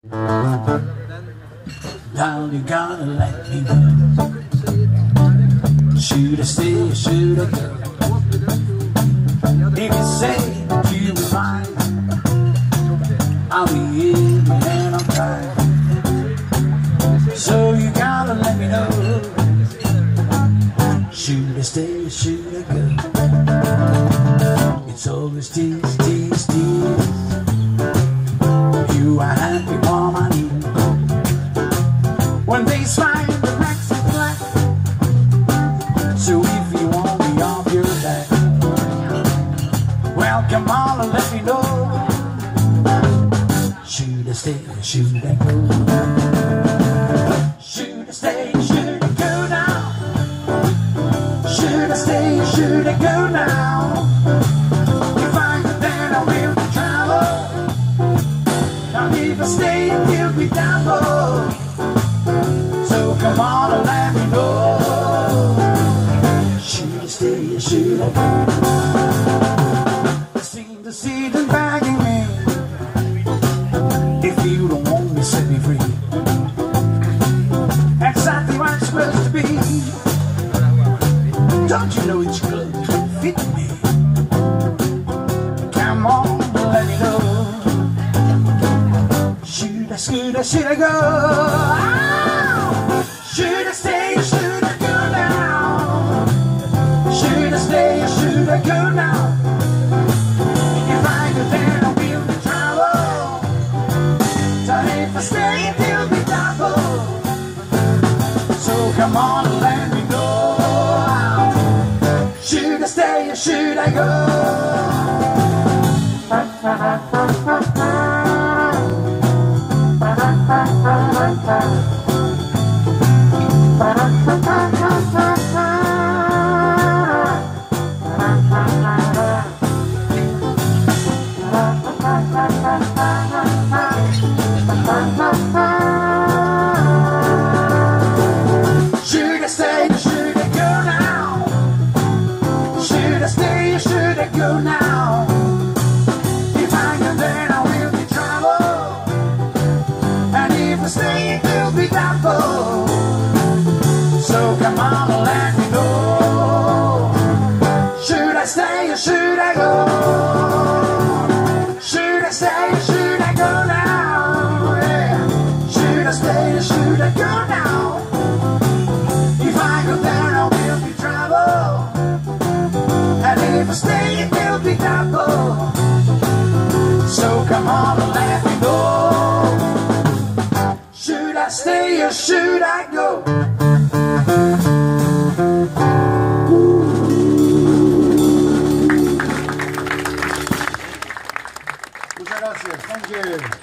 Now you gotta let me go. Should I stay or should I go? If you say that you'll be fine, I'll be in and I'll cry. So you gotta let me know. Should I stay or should I go? It's always tease, tease, tease. You are happy, warm, I need. When they smile, the backs are black. So if you want me off your back, well, come on and let me know. Should I stay or should I go? Should I stay or should I go now? Should I stay or should I go now? If I go then I will travel. Now if I stay it will be double. So come on and let me know. Should I stay or should I go? I seem to see them begging me. If you don't want me, set me free. Exactly what it's supposed to be. Don't you know it's clothes that fit me? Come on, let me know. Should I go? Should I stay or should I go now? Should I stay or should I go now? If I go then I will be trouble. So if I stay it will be double. So come on and let me know. Should I stay or should I go? Should I stay or should I go now? Should I stay or should I go now? If I go then I will be trouble. And if I stay it will be double. So come on and let me know. Should I stay or should I go? Should I stay or should I go now? Yeah. Should I stay or should I go now? If I go there I will be trouble. And if I stay it will be double. So come on and let me know. Should I stay or should I go? Muchas gracias. Thank you.